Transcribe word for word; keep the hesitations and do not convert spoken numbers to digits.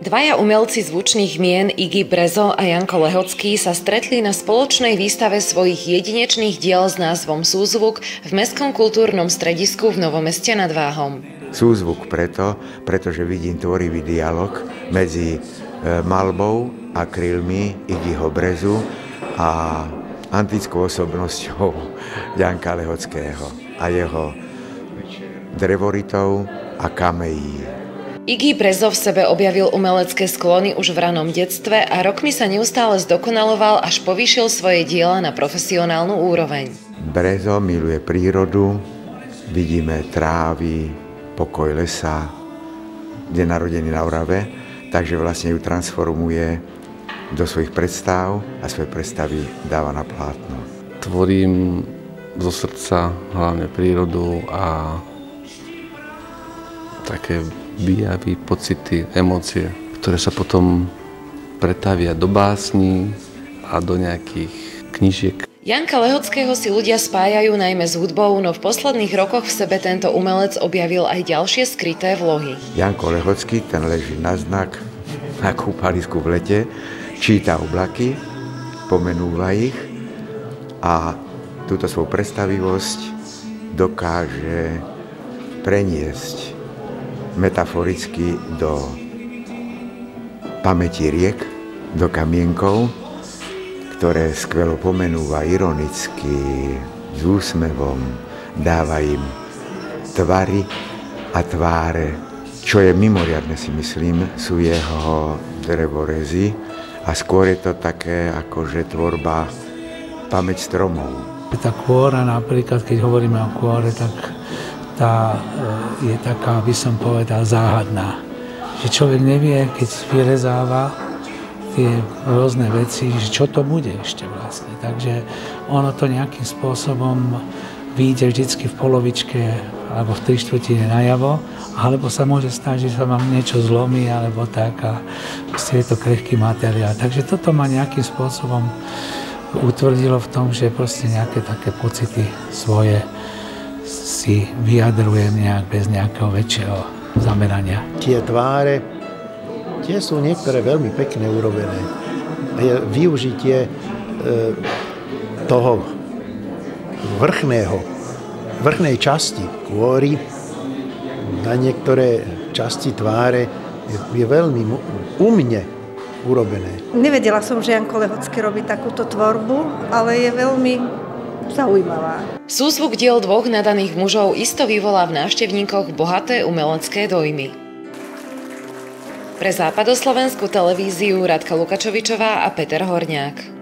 Dvaja umelci zvučných mien Iggy Brezo a Janko Lehocký sa stretli na spoločnej výstave svojich jedinečných diel s názvom Súzvuk v Mestskom kultúrnom stredisku v Novom Meste nad Váhom. Súzvuk preto, pretože vidím tvorivý dialog medzi malbou a krylmi Iggyho Brezu a antickou osobnosťou Janka Lehockého a jeho drevoritov a kamejí. Iggy Brezo v sebe objavil umelecké sklony už v ranom detstve a rokmi sa neustále zdokonaloval, až povýšil svoje diela na profesionálnu úroveň. Brezo miluje prírodu, vidíme trávy, pokoj lesa, je narodený na Orave, takže vlastne ju transformuje do svojich predstav a svoje predstavy dáva na plátno. Tvorím zo srdca hlavne prírodu a také výjavy, pocity, emócie, ktoré sa potom pretavia do básní a do nejakých knížiek. Janka Lehockého si ľudia spájajú najmä s hudbou, no v posledných rokoch v sebe tento umelec objavil aj ďalšie skryté vlohy. Janko Lehocký, ten leží na znak na kúpalisku v lete, číta oblaky, pomenúva ich a túto svoju predstavivosť dokáže preniesť metaforicky do pamäti riek, do kamienkov, ktoré skvelo pomenúva ironicky, s úsmevom, dáva im tvary a tváre. Čo je mimoriadne, si myslím, sú jeho drevorezy a skôr je to také akože tvorba pamäť stromov. Tá kôra napríklad, keď hovoríme o kôre, tak tá je taká, by som povedal, záhadná. Že človek nevie, keď vyrezáva tie rôzne veci, že čo to bude ešte vlastne. Takže ono to nejakým spôsobom vyjde vždycky v polovičke alebo v tri štvrtine najavo, alebo sa môže stať, že sa vám niečo zlomí, alebo tak a je to krehký materiál. Takže toto ma nejakým spôsobom utvrdilo v tom, že proste nejaké také pocity svoje si vyjadrujem nejak bez nejakého väčšieho zamerania. Tie tváre, tie sú niektoré veľmi pekne urobené. Je využitie e, toho vrchného, vrchnej časti kôry na niektoré časti tváre je, je veľmi u mne urobené. Nevedela som, že Janko Lehocký robí takúto tvorbu, ale je veľmi zaujímavá. Súzvuk diel dvoch nadaných mužov isto vyvolá v návštevníkoch bohaté umelecké dojmy. Pre západoslovenskú televíziu Radka Lukačovičová a Peter Horňák.